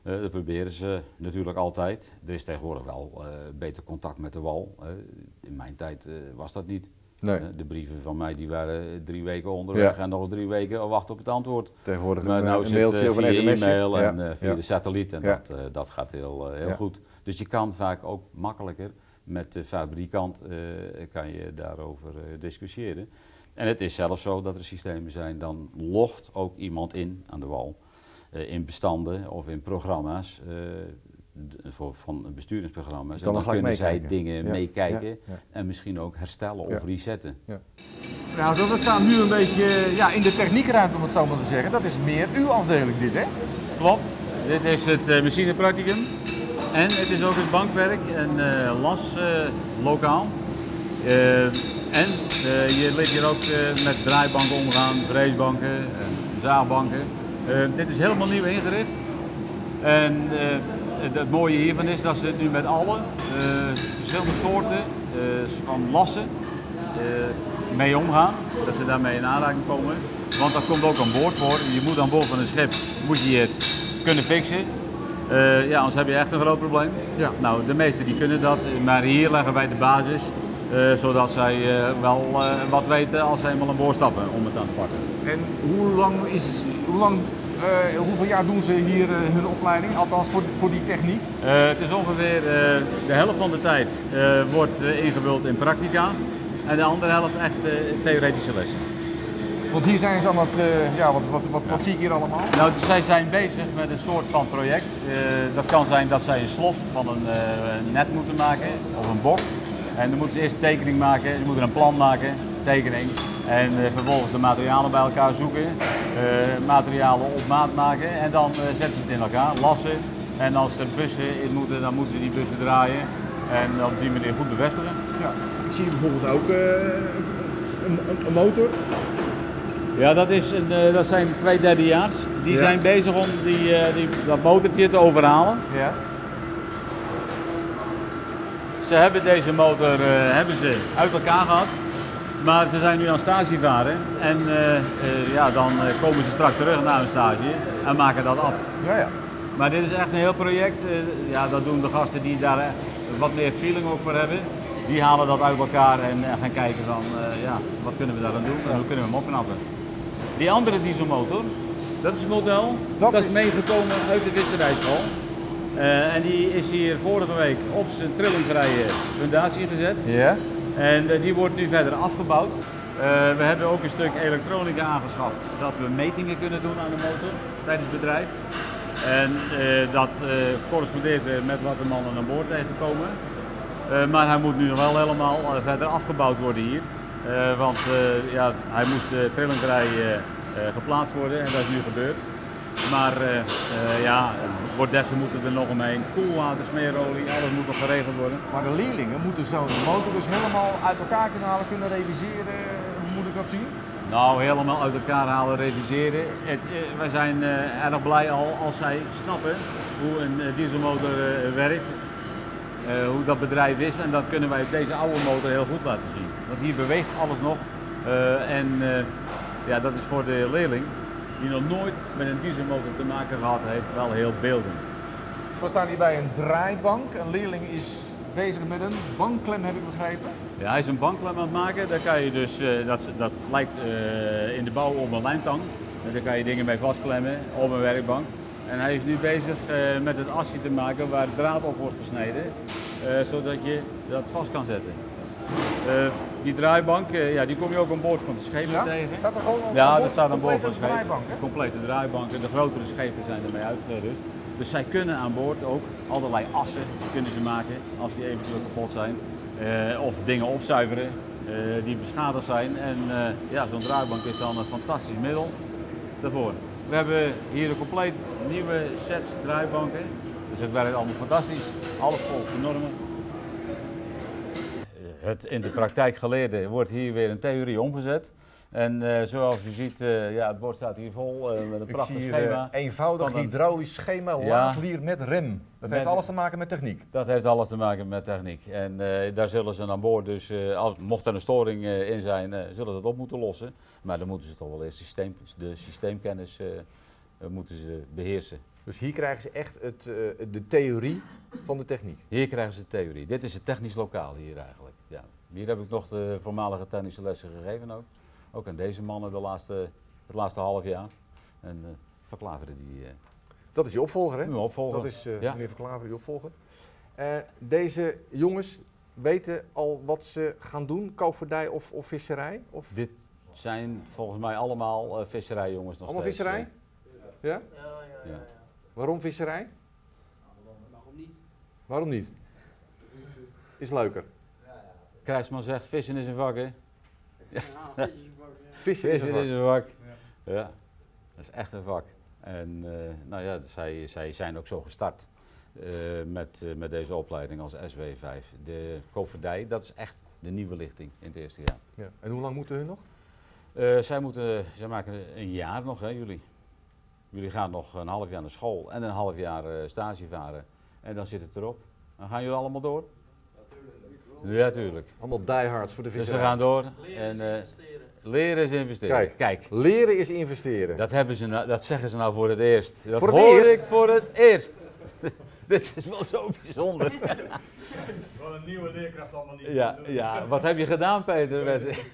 Uh, dat proberen ze natuurlijk altijd. Er is tegenwoordig wel uh, beter contact met de wal. Uh, in mijn tijd uh, was dat niet. Nee. Uh, de brieven van mij die waren drie weken onderweg ja. en nog drie weken wachten op het antwoord. Tegenwoordig maar een, nou een zit, mailtje uh, of een via sms'je. e-mail en ja. uh, via ja. de satelliet en ja. dat, uh, dat gaat heel, uh, heel ja. goed. Dus je kan vaak ook makkelijker met de fabrikant uh, kan je daarover uh, discussiëren. En het is zelfs zo dat er systemen zijn, dan logt ook iemand in aan de wal. Uh, in bestanden of in programma's, uh, de, voor, van besturingsprogramma's. En dan kunnen zij dingen ja. meekijken ja. Ja. en misschien ook herstellen ja. of resetten. Ja. Nou, zo, we staan nu een beetje ja, in de techniekruimte, om het zo maar te zeggen. Dat is meer uw afdeling dit, hè? Klopt. Dit is het uh, machinepracticum en het is ook het bankwerk en uh, laslokaal. Uh, en uh, je leert hier ook uh, met draaibanken omgaan, freesbanken, uh, zaagbanken. Uh, dit is helemaal nieuw ingericht. En uh, het, het mooie hiervan is dat ze het nu met alle uh, verschillende soorten uh, van lassen uh, mee omgaan. Dat ze daarmee in aanraking komen. Want dat komt ook aan boord voor. Je moet aan boord van een schip moet je het kunnen fixen. Uh, ja, anders heb je echt een groot probleem. Ja. Nou, de meesten die kunnen dat, maar hier leggen wij de basis. Uh, zodat zij uh, wel uh, wat weten als ze eenmaal aan boord stappen om het aan te pakken. En hoe lang is, hoe lang, uh, hoeveel jaar doen ze hier uh, hun opleiding, althans voor, voor die techniek? Uh, het is ongeveer uh, de helft van de tijd uh, wordt uh, ingevuld in practica en de andere helft echt uh, theoretische lessen. Want hier zijn ze aan het, uh, ja, wat, wat, wat, wat zie ik hier allemaal? Nou, zij zijn bezig met een soort van project. Uh, dat kan zijn dat zij een slof van een uh, net moeten maken of een bok. En dan moeten ze eerst een tekening maken, ze moeten een plan maken, tekening. En uh, vervolgens de materialen bij elkaar zoeken, uh, materialen op maat maken en dan uh, zetten ze het in elkaar, lassen. En als er bussen in moeten, dan moeten ze die bussen draaien en op die manier goed bevestigen. Ja, ik zie bijvoorbeeld ook uh, een, een, een motor. Ja, dat, is een, uh, dat zijn twee derdejaars. Die ja. zijn bezig om die, uh, die, dat motortje te overhalen. Ja. Ze hebben deze motor uh, hebben ze uit elkaar gehad, maar ze zijn nu aan stage varen en uh, uh, ja, dan uh, komen ze straks terug naar hun stage en maken dat af. Ja, ja. Maar dit is echt een heel project, uh, ja, dat doen de gasten die daar uh, wat meer feeling ook voor hebben. Die halen dat uit elkaar en uh, gaan kijken van uh, ja, wat kunnen we daar aan doen en hoe kunnen we hem opknappen. Die andere dieselmotor, dat is een model, dat, dat is meegekomen uit de visserijschool. Uh, en die is hier vorige week op zijn trillingvrije fundatie gezet. Ja. En uh, die wordt nu verder afgebouwd. Uh, we hebben ook een stuk elektronica aangeschaft, dat we metingen kunnen doen aan de motor tijdens het bedrijf. En uh, dat uh, correspondeert weer met wat de mannen aan boord tegenkomen. Uh, maar hij moet nu nog wel helemaal uh, verder afgebouwd worden hier. Uh, want uh, ja, hij moest uh, trillingvrij uh, uh, geplaatst worden en dat is nu gebeurd. Maar uh, uh, ja, bordessen moeten er nog omheen, koelwater, smeerolie, alles moet nog geregeld worden. Maar de leerlingen moeten zo'n motor dus helemaal uit elkaar kunnen halen, kunnen reviseren, hoe moet ik dat zien? Nou, helemaal uit elkaar halen, reviseren. Het, uh, wij zijn uh, erg blij al als zij snappen hoe een uh, dieselmotor uh, werkt, uh, hoe dat bedrijf is en dat kunnen wij op deze oude motor heel goed laten zien. Want hier beweegt alles nog uh, en uh, ja, dat is voor de leerling die nog nooit met een dieselmotor te maken gehad heeft, wel heel beeldend. We staan hier bij een draaibank. Een leerling is bezig met een bankklem, heb ik begrepen. Ja, hij is een bankklem aan het maken. Daar kan je dus, uh, dat, dat lijkt uh, in de bouw op een lijmtang. En daar kan je dingen mee vastklemmen op een werkbank. En hij is nu bezig uh, met het asje te maken waar draad op wordt gesneden, uh, zodat je dat vast kan zetten. Uh, die draaibank, uh, ja, die kom je ook aan boord van de schepen ja? tegen. Staat er gewoon op ja, boord, er staat aan boord van de schepen. Draaibank, hè? Complete draaibanken. De grotere schepen zijn ermee uitgerust. Dus zij kunnen aan boord ook allerlei assen kunnen ze maken als die eventueel kapot zijn. Uh, of dingen opzuiveren uh, die beschadigd zijn. En uh, ja, zo'n draaibank is dan een fantastisch middel daarvoor. We hebben hier een compleet nieuwe sets draaibanken. Dus het werkt allemaal fantastisch. Alles volgens de normen. Het in de praktijk geleerde wordt hier weer in theorie omgezet. En uh, zoals u ziet, uh, ja, het bord staat hier vol uh, met een ik prachtig zie schema. Een eenvoudig een... hydraulisch schema, ja, laadlier met rem. Dat met... heeft alles te maken met techniek. Dat heeft alles te maken met techniek. En uh, daar zullen ze aan boord dus, uh, als, mocht er een storing uh, in zijn, uh, zullen ze het op moeten lossen. Maar dan moeten ze toch wel eerst systeem, de systeemkennis uh, uh, moeten ze beheersen. Dus hier krijgen ze echt het, uh, de theorie van de techniek? Hier krijgen ze theorie. Dit is het technisch lokaal hier eigenlijk. Ja. Hier heb ik nog de voormalige technische lessen gegeven ook. Ook aan deze mannen de laatste, het laatste half jaar. En uh, Verklaveren die... Uh, dat is je opvolger, hè? Mijn opvolger. Dat is uh, ja. meneer Verklaveren, je opvolger. Uh, deze jongens weten al wat ze gaan doen, koopvaardij of, of visserij? Of? Dit zijn volgens mij allemaal uh, visserijjongens nog allemaal steeds. Allemaal visserij? Ja? Ja, ja, ja. ja. Waarom visserij? Waarom niet? Waarom niet? Is leuker. Krijgsman zegt, vissen is een vak, hè? Ja, Vissen is een vak. Is een vak. Ja. ja, dat is echt een vak. En uh, nou ja, zij, zij zijn ook zo gestart uh, met, uh, met deze opleiding als S W vijf. De koopvaardij, dat is echt de nieuwe lichting in het eerste jaar. Ja. En hoe lang moeten hun nog? Uh, zij, moeten, zij maken een jaar nog, hè, jullie. Jullie gaan nog een half jaar naar school en een half jaar uh, stage varen. En dan zit het erop. Dan gaan jullie allemaal door? Ja, tuurlijk. Allemaal diehards voor de Dus visserij. ze gaan door. Leren en, is uh, investeren. Leren is investeren. Kijk. Kijk. Leren is investeren. Dat, hebben ze nou, dat zeggen ze nou voor het eerst. Dat voor het hoor eerst? ik voor het eerst. Dit is wel zo bijzonder. Wat een nieuwe leerkracht allemaal niet. ja, ja, wat heb je gedaan, Peter?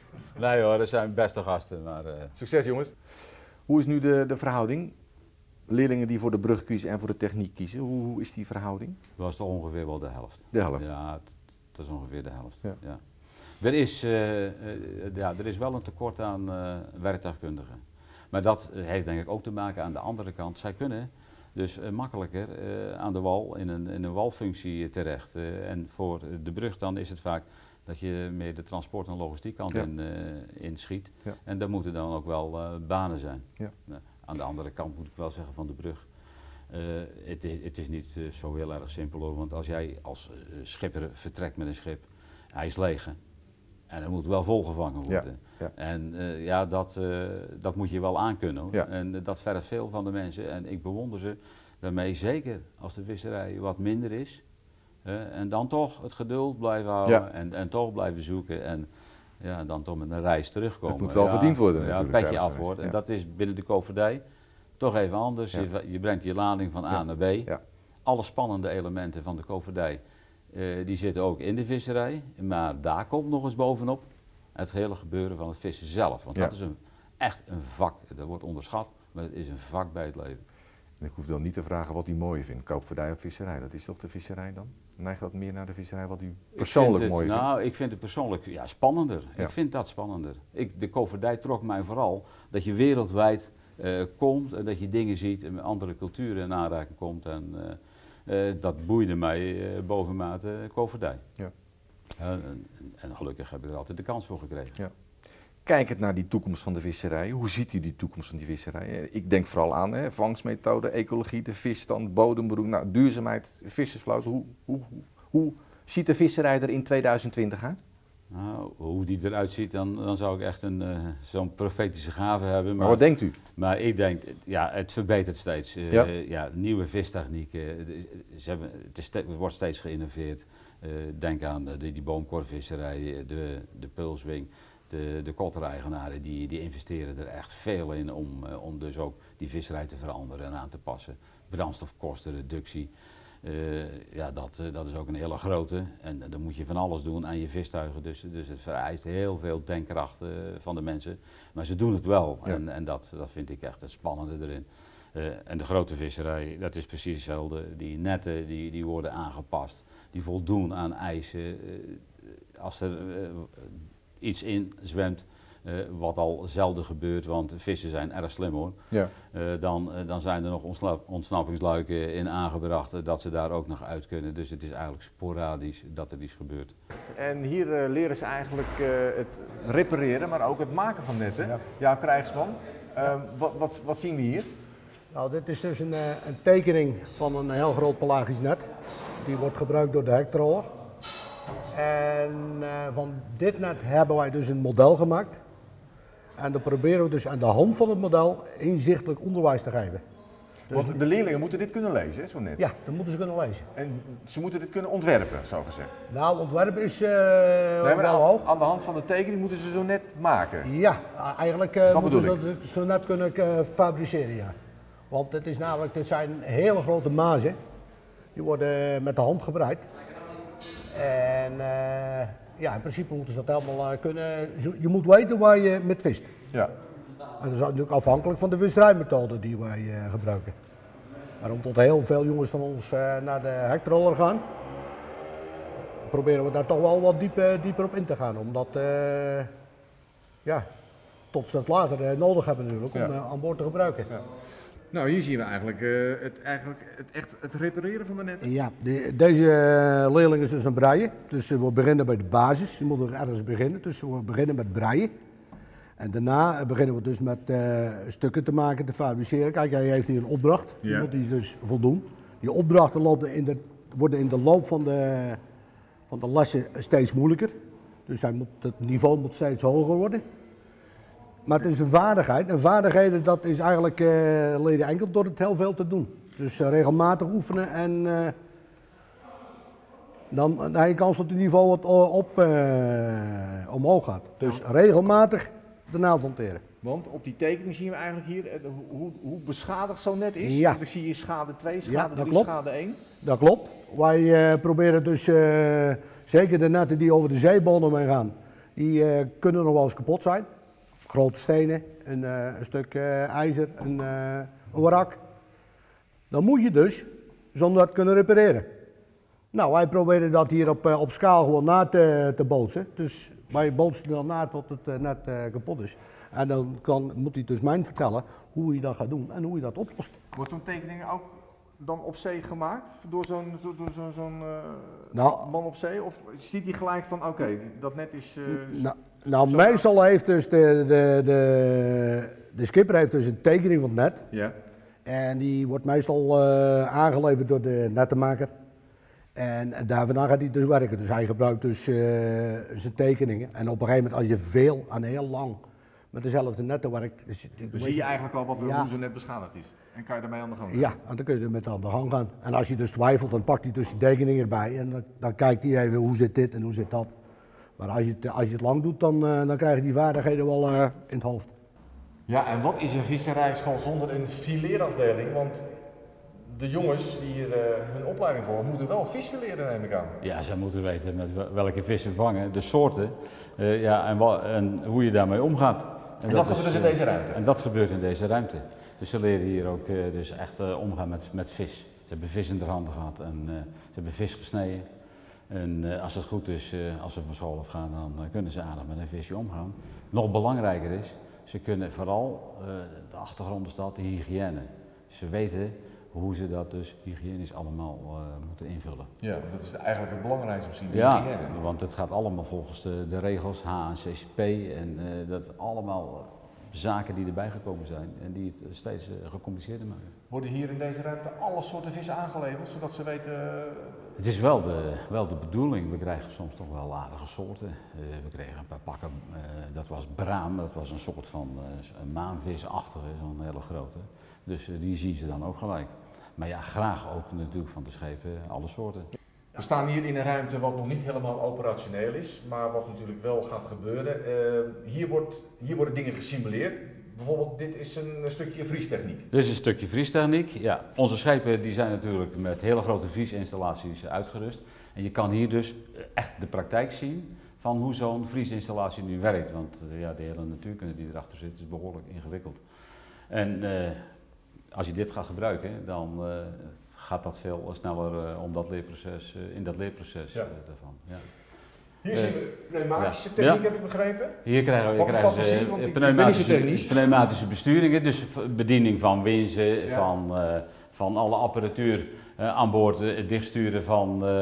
Nee hoor, dat zijn beste gasten. Maar, uh... Succes, jongens. Hoe is nu de, de verhouding? Leerlingen die voor de brug kiezen en voor de techniek kiezen, hoe, hoe is die verhouding? Dat was toch ongeveer wel de helft. De helft? Ja, dat is ongeveer de helft. Ja. Ja. Er, is, uh, uh, ja, er is wel een tekort aan uh, werktuigkundigen. Maar dat heeft denk ik ook te maken aan de andere kant. Zij kunnen dus uh, makkelijker uh, aan de wal in een, in een walfunctie terecht. Uh, en voor de brug dan is het vaak dat je meer de transport- en logistiek-kant ja. in, uh, inschiet. Ja. En daar moeten dan ook wel uh, banen zijn. Ja. Uh, aan de andere kant moet ik wel zeggen van de brug. Uh, het, is, het is niet uh, zo heel erg simpel hoor, want als jij als uh, schipper vertrekt met een schip, hij is leeg hè? En hij moet wel volgevangen worden. Ja, ja. En uh, ja, dat, uh, dat moet je wel aankunnen hoor. Ja. En uh, dat vergt veel van de mensen en ik bewonder ze daarmee, zeker als de visserij wat minder is. Uh, en dan toch het geduld blijven houden Ja. en, en toch blijven zoeken en ja, dan toch met een reis terugkomen. Het moet wel ja, verdiend worden Ja, een natuurlijk, petje tijdens af de hoor. reis. En Ja. dat is binnen de koopvaardij toch even anders. Ja. Je, je brengt je lading van A Ja. naar B. Ja. Alle spannende elementen van de koopvaardij, uh, die zitten ook in de visserij. Maar daar komt nog eens bovenop het hele gebeuren van het vissen zelf. Want Ja. dat is een, echt een vak. Dat wordt onderschat, maar het is een vak bij het leven. En ik hoef dan niet te vragen wat u mooier vindt, koopvaardij of visserij. Dat is toch de visserij dan? Neigt dat meer naar de visserij wat u persoonlijk het, mooi vindt? Nou, ik vind het persoonlijk ja, spannender. Ja. Ik vind dat spannender. Ik, de koopvaardij trok mij vooral dat je wereldwijd uh, komt en dat je dingen ziet en met andere culturen in aanraking komt. En uh, uh, dat boeide mij uh, bovenmate koopvaardij. Ja. Uh, en, en gelukkig heb ik er altijd de kans voor gekregen. Ja. Kijkend naar die toekomst van de visserij, hoe ziet u die toekomst van die visserij? Ik denk vooral aan hè, vangstmethode, ecologie, de visstand, bodembroek, nou, duurzaamheid, vissersvloot. Hoe, hoe, hoe, hoe ziet de visserij er in tweeduizend twintig uit? Nou, hoe die eruit ziet, dan, dan zou ik echt een, uh, zo'n profetische gave hebben. Maar, Maar wat denkt u? maar ik denk, ja, het verbetert steeds. Uh, Ja. ja, nieuwe vistechnieken, ze hebben, het, is ste- het wordt steeds geïnnoveerd. Uh, denk aan de, die boomkorvisserij, de, de pulswing. De, de kottereigenaren die, die investeren er echt veel in om, uh, om dus ook die visserij te veranderen en aan te passen. Brandstofkosten, reductie, uh, ja, dat, uh, dat is ook een hele grote. En uh, dan moet je van alles doen aan je vistuigen. Dus, dus het vereist heel veel denkkracht uh, van de mensen. Maar ze doen het wel Ja. en, en dat, dat vind ik echt het spannende erin. Uh, en de grote visserij, dat is precies hetzelfde. Die netten die, die worden aangepast, die voldoen aan eisen. Uh, als er uh, iets in zwemt, uh, wat al zelden gebeurt, want vissen zijn erg slim hoor. Ja. Uh, dan, uh, dan zijn er nog ontsla- ontsnappingsluiken in aangebracht, uh, dat ze daar ook nog uit kunnen. Dus het is eigenlijk sporadisch dat er iets gebeurt. En hier uh, leren ze eigenlijk uh, het repareren, maar ook het maken van netten. Ja, ja Krijgsman, uh, wat, wat, wat zien we hier? Nou, dit is dus een, uh, een tekening van een heel groot pelagisch net. Die wordt gebruikt door de hektroller. En uh, van dit net hebben wij dus een model gemaakt. En dan proberen we dus aan de hand van het model inzichtelijk onderwijs te geven. Dus Want de leerlingen moeten dit kunnen lezen, hè, zo net. ja, dat moeten ze kunnen lezen. En ze moeten dit kunnen ontwerpen, zo gezegd. Nou, ontwerpen is uh, Nee, maar wel aan, hoog. aan de hand van de tekening moeten ze zo net maken. Ja, eigenlijk uh, Dat moeten bedoel ze dat zo net kunnen uh, fabriceren, ja. Want het is namelijk, dit zijn hele grote mazen. Die worden met de hand gebreid. En uh, ja, in principe moeten ze dat helemaal uh, kunnen. Je moet weten waar je met vist. Ja. En dat is natuurlijk afhankelijk van de visserijmethode die wij uh, gebruiken. Waarom tot heel veel jongens van ons uh, naar de hektroller gaan, proberen we daar toch wel wat dieper, dieper op in te gaan. Omdat, uh, ja, tot ze het later uh, nodig hebben natuurlijk om Ja. uh, aan boord te gebruiken. Ja. Nou, hier zien we eigenlijk, uh, het, eigenlijk het, echt het repareren van de netten. Ja, de, deze uh, leerling is dus een breien. Dus uh, we beginnen bij de basis. Je moet er ergens beginnen. Dus we beginnen met breien. En daarna beginnen we dus met uh, stukken te maken, te fabriceren. Kijk, hij heeft hier een opdracht. Die Ja. moet hij dus voldoen. Die opdrachten lopen in de, worden in de loop van de, van de lessen steeds moeilijker. Dus hij moet, het niveau moet steeds hoger worden. Maar het is een vaardigheid. En vaardigheden, dat is eigenlijk uh, leer je enkel door het heel veel te doen. Dus uh, regelmatig oefenen en uh, dan, dan heb je kans dat het niveau wat op, uh, omhoog gaat. Dus regelmatig de naald hanteren. Want op die tekening zien we eigenlijk hier uh, hoe, hoe beschadigd zo'n net is. Ja. Dan zie je schade twee, schade Ja, dat drie, klopt. schade één. Dat klopt. Wij uh, proberen dus, uh, zeker de netten die over de zeebodem heen gaan, die uh, kunnen nog wel eens kapot zijn. Grote stenen, een, uh, een stuk uh, ijzer, een, uh, een wrak. Dan moet je dus zonder dat kunnen repareren. Nou, wij proberen dat hier op, uh, op schaal gewoon na te, te bootsen. Dus wij bootsen dan na tot het uh, net uh, kapot is. En dan kan, moet hij dus mij vertellen hoe je dat gaat doen en hoe je dat oplost. Wordt zo'n tekening ook dan op zee gemaakt door zo'n zo, door zo'n zo'n, uh, Nou, man op zee? Of ziet hij gelijk van oké, okay, dat net is... Uh, nou, nou meestal heeft dus de, de, de, de skipper heeft dus een tekening van het net. Ja. En die wordt meestal uh, aangeleverd door de nettenmaker. En daar vandaan gaat hij dus werken. Dus hij gebruikt dus uh, zijn tekeningen. En op een gegeven moment, als je veel en heel lang met dezelfde netten werkt. Dus, Dan zie je eigenlijk al wat, Ja. hoe zo'n net beschadigd is. En kan je daarmee aan de gang gaan. Ja, en dan kun je er met aan de gang gaan. En als je dus twijfelt, dan pakt hij dus die tekening erbij. En dan, dan kijkt hij even hoe zit dit en hoe zit dat. Maar als je het, als je het lang doet, dan, uh, dan krijg je die vaardigheden wel uh, in het hoofd. Ja, en wat is een visserijschool zonder een fileerafdeling? Want de jongens die hier uh, hun opleiding volgen, moeten wel vis fileren, neem ik aan. Ja, zij moeten weten met welke vissen vangen, de soorten uh, ja, en, wa- en hoe je daarmee omgaat. En, en dat, dat is, gebeurt dus in deze ruimte? En dat gebeurt in deze ruimte. Dus ze leren hier ook uh, dus echt uh, omgaan met, met vis. Ze hebben vis in de handen gehad en uh, ze hebben vis gesneden. En uh, als het goed is, uh, als ze van school afgaan, dan uh, kunnen ze aardig met een visje omgaan. Nog belangrijker is, ze kunnen vooral, uh, de achtergrond is dat, de hygiëne. Ze weten hoe ze dat dus hygiënisch allemaal uh, moeten invullen. Ja, dat is eigenlijk het belangrijkste misschien, de Ja, hygiëne. want het gaat allemaal volgens de, de regels H A C C P en uh, dat allemaal zaken die erbij gekomen zijn en die het steeds uh, gecompliceerder maken. Worden hier in deze ruimte alle soorten vissen aangeleverd, zodat ze weten... Uh... Het is wel de, wel de bedoeling, we krijgen soms toch wel aardige soorten. Uh, we kregen een paar pakken, uh, dat was braam, dat was een soort van uh, een maanvisachtige, zo'n hele grote. Dus uh, die zien ze dan ook gelijk. Maar ja, graag ook natuurlijk van de schepen alle soorten. We staan hier in een ruimte wat nog niet helemaal operationeel is, maar wat natuurlijk wel gaat gebeuren. Uh, hier, wordt, hier worden dingen gesimuleerd. Bijvoorbeeld dit is een stukje vriestechniek. Dit is een stukje vriestechniek. Ja, onze schepen die zijn natuurlijk met hele grote vriesinstallaties uitgerust. En je kan hier dus echt de praktijk zien van hoe zo'n vriesinstallatie nu werkt. Want ja, de hele natuurkunde die erachter zit is behoorlijk ingewikkeld. En uh, als je dit gaat gebruiken, dan uh, gaat dat veel sneller uh, om dat leerproces, uh, in dat leerproces ja. uh, daarvan. Ja. Hier Uh, zien we pneumatische ja. techniek, Ja. heb ik begrepen. Hier krijgen we Wat is krijgen dat ze precies? Want ik ben pneumatische, niet zo technisch. pneumatische besturingen, dus bediening van winzen, Ja. van, uh, van alle apparatuur uh, aan boord, uh, het dichtsturen van uh,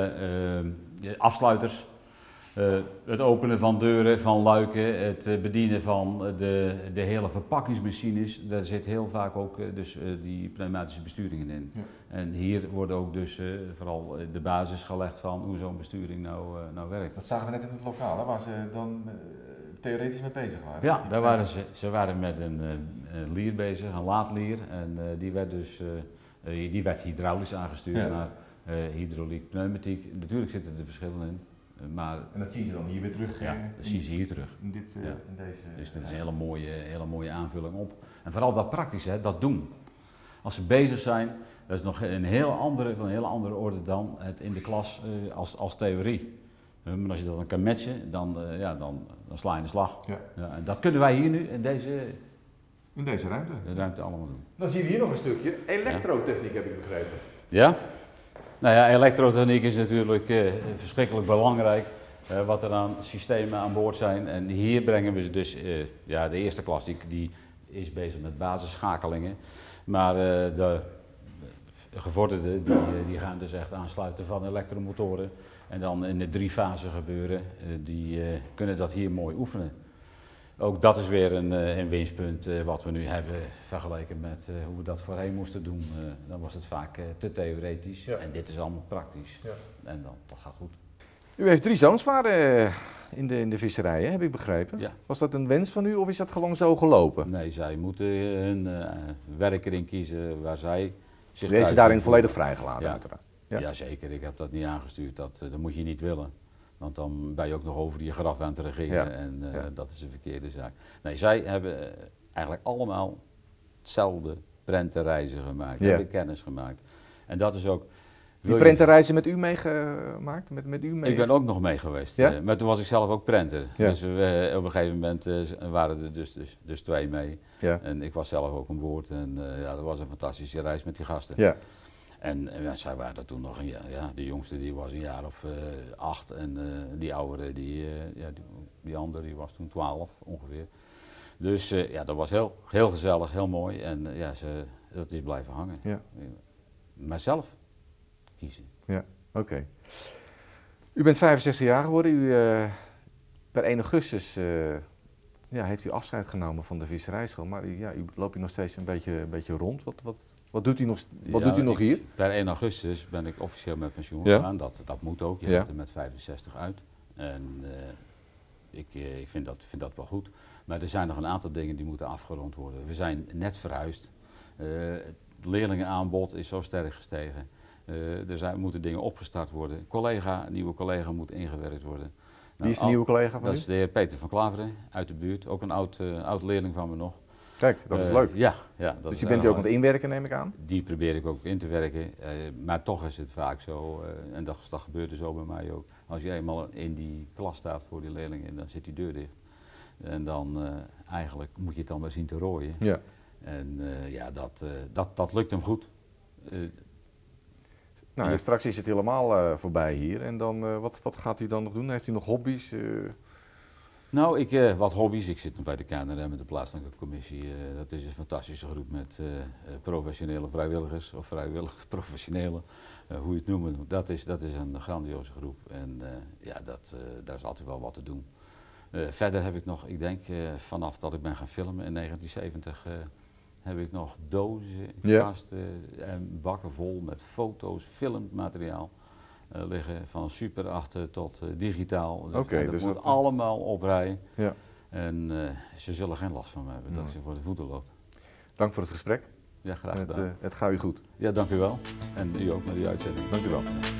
uh, afsluiters, uh, het openen van deuren, van luiken, het uh, bedienen van de, de hele verpakkingsmachines. Daar zit heel vaak ook uh, dus, uh, die pneumatische besturingen in. Ja. En hier wordt ook dus uh, vooral de basis gelegd van hoe zo'n besturing nou, uh, nou werkt. Dat zagen we net in het lokaal, hè, waar ze dan uh, theoretisch mee bezig waren. Ja, daar waren ze, ze waren met een, uh, een lier bezig, een laadlier. En uh, die werd dus uh, uh, die werd hydraulisch aangestuurd Ja. naar uh, hydrauliek, pneumatiek. Natuurlijk zitten er verschillen in. uh, maar En dat zien ze dan hier weer terug. ja, uh, dat zien ze hier terug. In, dit, uh, Ja. in deze. Dus dat is een hele mooie, hele mooie aanvulling op. En vooral dat praktische, hè, dat doen. als ze bezig zijn, dat is nog een heel andere, van een hele andere orde dan het in de klas uh, als, als theorie. Uh, maar als je dat dan kan matchen, dan, uh, ja, dan, dan sla je in de slag. Ja. Ja, en dat kunnen wij hier nu in deze In deze ruimte. ruimte allemaal doen. Dan zien we hier nog een stukje elektrotechniek, heb ik begrepen. Ja? Nou ja, elektrotechniek is natuurlijk uh, verschrikkelijk belangrijk. Uh, wat er aan systemen aan boord zijn. En hier brengen we ze dus, uh, ja, de eerste klas die, die is bezig met basisschakelingen. Maar uh, de gevorderden die, die gaan dus echt aansluiten van elektromotoren. En dan in de drie fasen gebeuren, uh, die uh, kunnen dat hier mooi oefenen. Ook dat is weer een, uh, een winstpunt uh, wat we nu hebben vergeleken met uh, hoe we dat voorheen moesten doen. Uh, dan was het vaak uh, te theoretisch Ja. en dit is allemaal praktisch. Ja. En dan, dat gaat goed. U heeft drie zoons waren uh, in de, in de visserij, hè, heb ik begrepen. Ja. Was dat een wens van u of is dat gewoon zo gelopen? Nee, zij moeten een uh, werk erin kiezen waar zij zich Deze thuis daarin in volledig voelen. vrijgelaten, Ja. uiteraard. Ja. Ja. Jazeker, ik heb dat niet aangestuurd. Dat, uh, dat moet je niet willen. Want dan ben je ook nog over je graf aan het regeren Ja. en uh, Ja. dat is een verkeerde zaak. Nee, zij hebben uh, eigenlijk allemaal hetzelfde prentenreizen gemaakt, Ja. hebben kennis gemaakt. En dat is ook... Die wil je- prentenreizen met u meegemaakt? Met, met u mee? Ik ben ook nog mee geweest, Ja? uh, maar toen was ik zelf ook prenter. Ja. Dus we, op een gegeven moment uh, waren er dus, dus, dus twee mee. Ja. En ik was zelf ook aan boord en uh, ja, dat was een fantastische reis met die gasten. Ja. En, en ja, zij waren toen nog, een jaar, ja, de jongste die was een jaar of uh, acht en uh, die oudere, die, uh, ja, die, die andere die was toen twaalf ongeveer. Dus uh, ja, dat was heel, heel gezellig, heel mooi en uh, ja, ze, dat is blijven hangen. Ja. Maar zelf kiezen. Ja, oké. Okay. U bent vijfenzestig jaar geworden. U, uh, per één augustus uh, ja, heeft u afscheid genomen van de visserijschool. Maar u, ja, u loopt hier nog steeds een beetje, een beetje rond. Wat, wat, wat doet u nog, wat Ja, doet u nog ik, hier? Per één augustus ben ik officieel met pensioen Ja. gegaan. Dat, dat moet ook, je Ja. gaat er met vijfenzestig uit. En uh, ik, uh, ik vind, dat, vind dat wel goed. Maar er zijn nog een aantal dingen die moeten afgerond worden. We zijn net verhuisd. Uh, het leerlingenaanbod is zo sterk gestegen. Uh, er zijn, moeten dingen opgestart worden. Collega, een nieuwe collega moet ingewerkt worden. Wie Nou, is de al- nieuwe collega van Dat u? is de heer Peter van Klaveren uit de buurt. Ook een oud, uh, oud leerling van me nog. Kijk, dat is Uh, leuk. Ja, ja. Dat Dus is u bent erg u ook leuk. aan het inwerken, neem ik aan? Die probeer ik ook in te werken, uh, maar toch is het vaak zo, uh, en dat, dat gebeurde zo bij mij ook. Als je eenmaal in die klas staat voor die leerlingen, dan zit die deur dicht. En dan uh, eigenlijk moet je het dan maar zien te rooien. Ja. En uh, ja, dat, uh, dat, dat lukt hem goed. Uh, Nou, Ja. straks is het helemaal uh, voorbij hier. En dan, uh, wat, wat gaat u dan nog doen? Heeft u nog hobby's? Uh, Nou, ik, uh, wat hobby's. Ik zit nog bij de K N R M met de plaatselijke commissie. Uh, dat is een fantastische groep met uh, uh, professionele vrijwilligers of vrijwillig professionele, uh, hoe je het noemt. Dat is, dat is een grandioze groep en uh, ja, dat, uh, daar is altijd wel wat te doen. Uh, verder heb ik nog, ik denk uh, vanaf dat ik ben gaan filmen in negentien zeventig, uh, heb ik nog dozen, Ja. kasten en bakken vol met foto's, filmmateriaal. Uh, liggen van super achter tot uh, digitaal. Dus, Oké, ja, dat dus moet dat- allemaal op rij. ja. En uh, ze zullen geen last van me hebben dat Nee. ze voor de voeten loopt. Dank voor het gesprek. Ja, graag Het, gedaan. uh, het gaat u goed. Ja, dank u wel. En u ook met die uitzending. Dank u wel.